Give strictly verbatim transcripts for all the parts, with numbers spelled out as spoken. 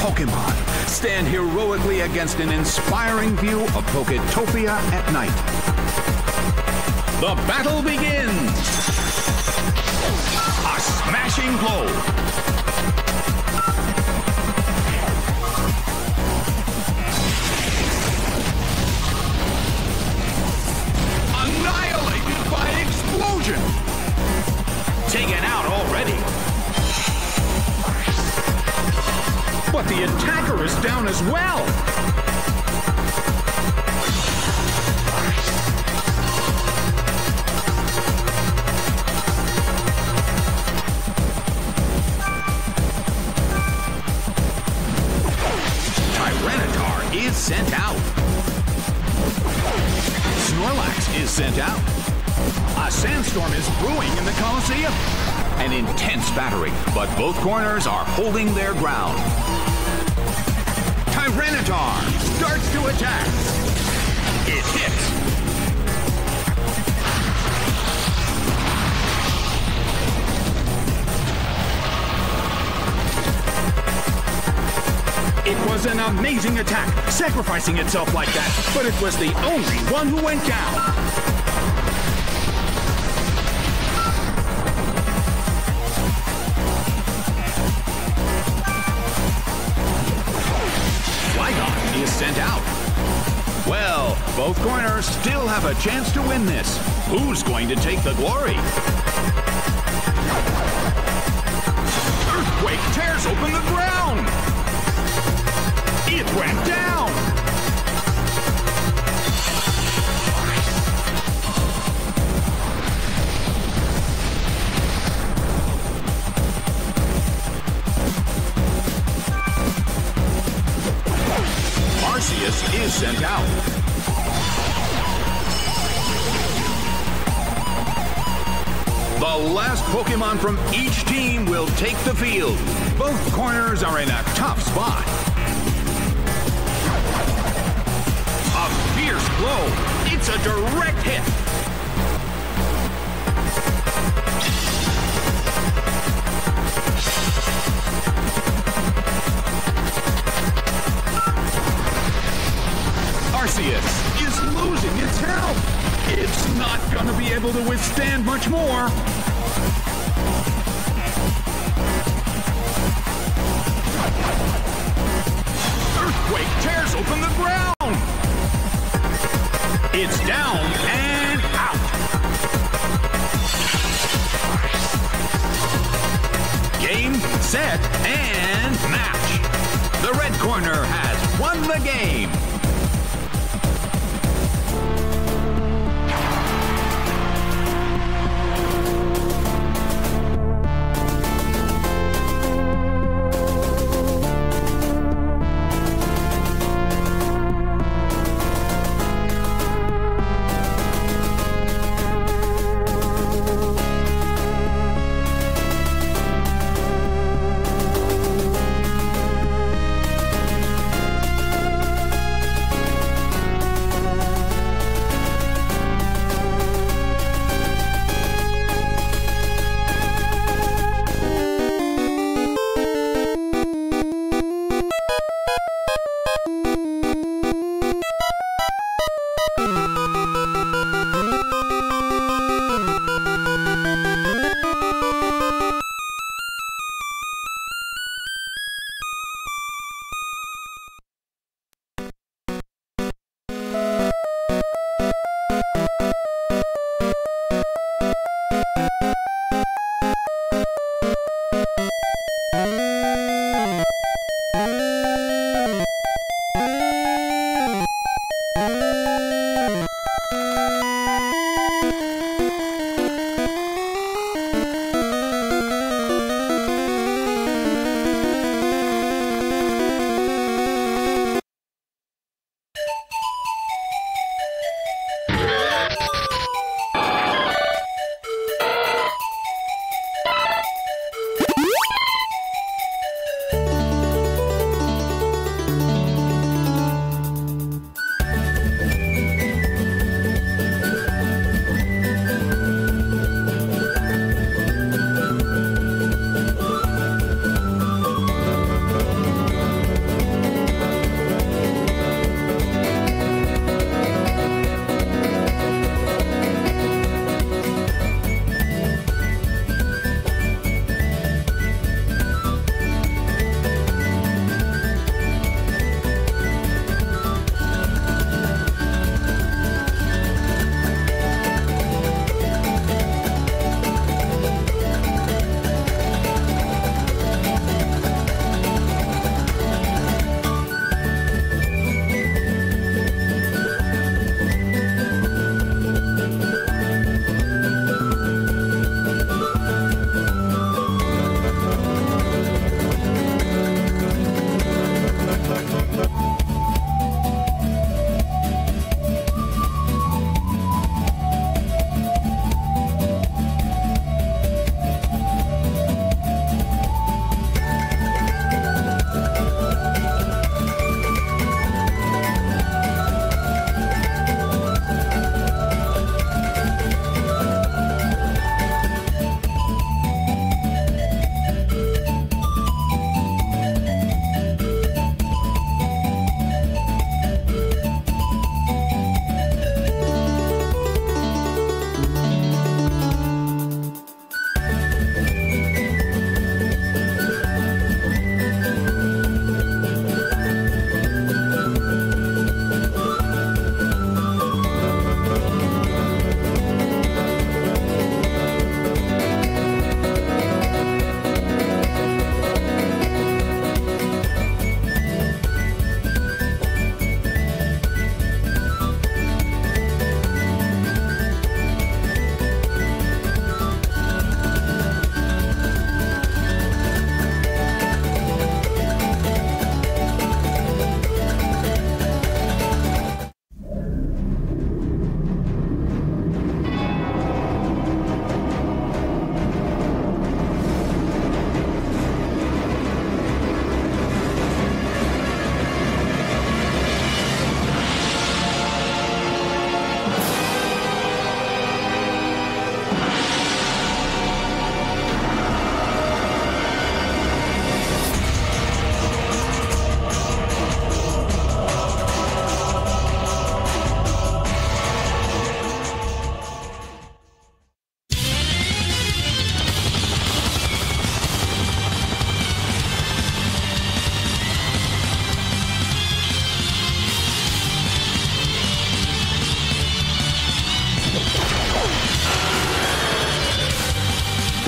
Pokemon stand heroically against an inspiring view of Poketopia at night. The battle begins! A smashing blow! Annihilated by explosion! Taken out already! But the attacker is down as well! Tyranitar is sent out. Snorlax is sent out. A sandstorm is brewing in the Colosseum. An intense battery, but both corners are holding their ground. Tyranitar starts to attack. It hits. It was an amazing attack, sacrificing itself like that, but it was the only one who went down. Flygon is sent out. Well, both corners still have a chance to win this. Who's going to take the glory? Earthquake tears open the ground! It went down! Arceus is sent out. The last Pokemon from each team will take the field. Both corners are in a tough spot. A fierce blow. It's a direct hit. Arceus is losing its health. It's not going to be able to withstand much more. Earthquake tears open the ground. It's down and out. Game, set, and match. The red corner has won the game.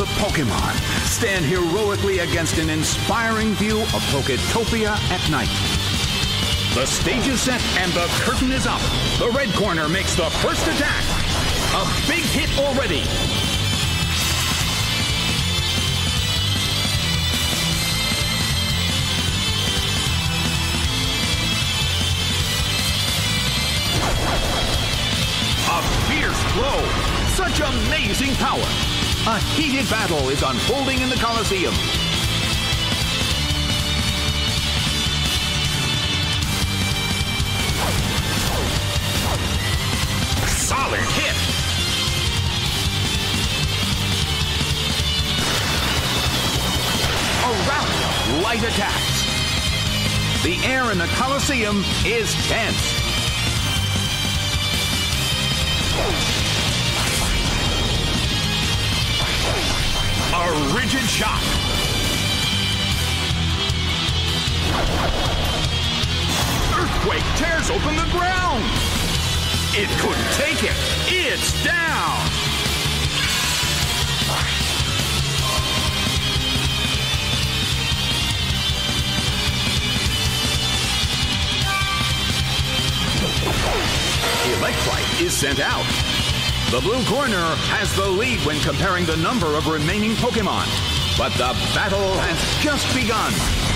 Pokemon stand heroically against an inspiring view of Poketopia at night. The stage is set and the curtain is up. The red corner makes the first attack. A big hit already. A fierce blow. Such amazing power. A heated battle is unfolding in the Colosseum. Solid hit. A rally of light attacks. The air in the Colosseum is tense. A rigid shot. Earthquake tears open the ground. It couldn't take it. It's down. Electrike is sent out. The blue corner has the lead when comparing the number of remaining Pokemon. But the battle has just begun.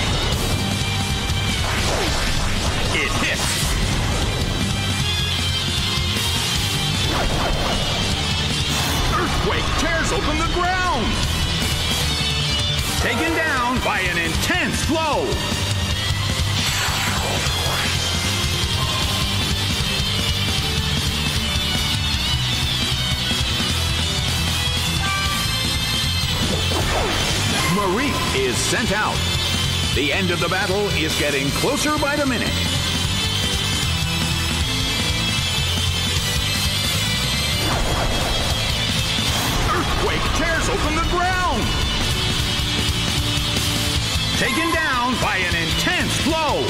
It hits. Earthquake tears open the ground. Taken down by an intense blow. Marie is sent out. The end of the battle is getting closer by the minute. Earthquake tears open the ground. Taken down by an intense blow.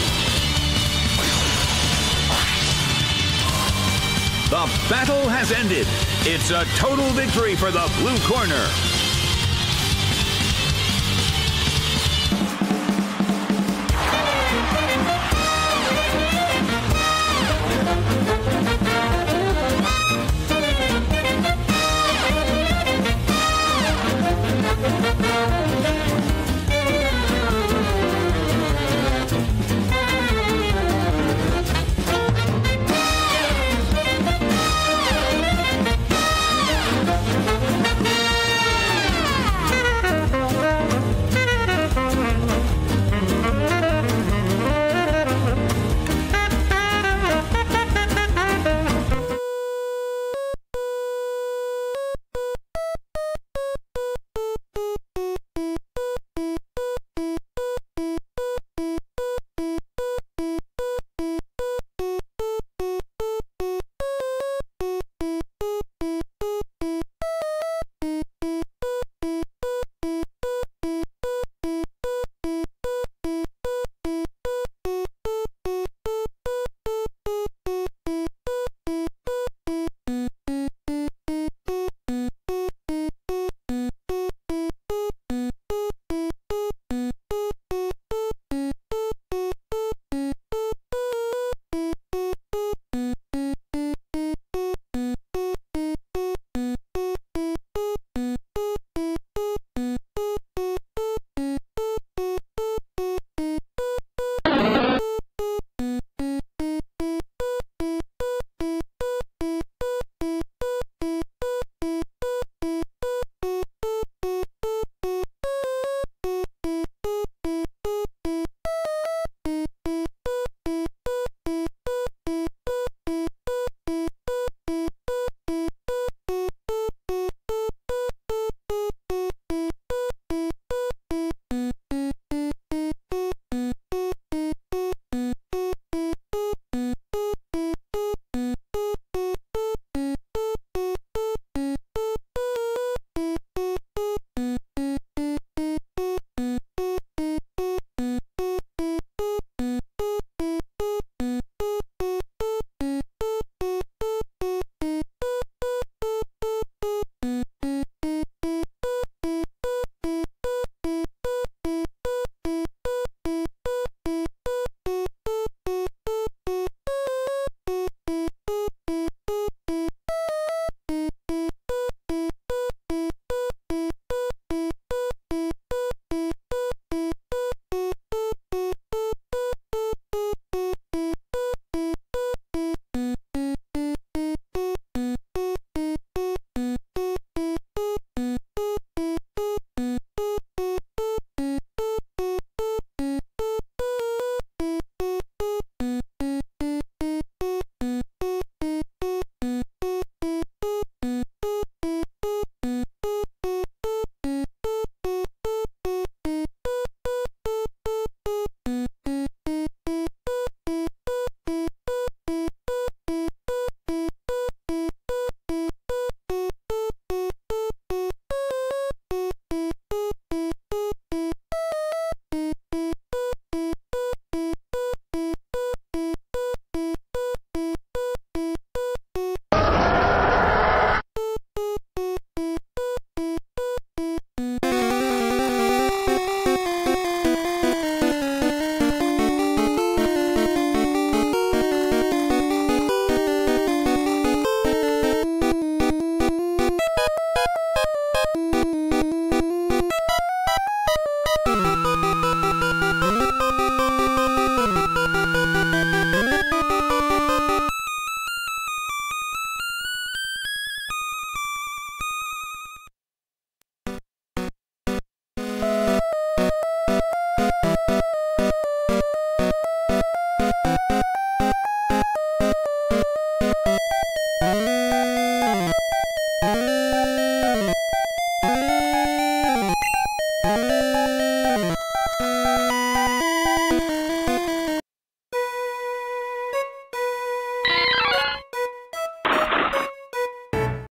The battle has ended. It's a total victory for the blue corner.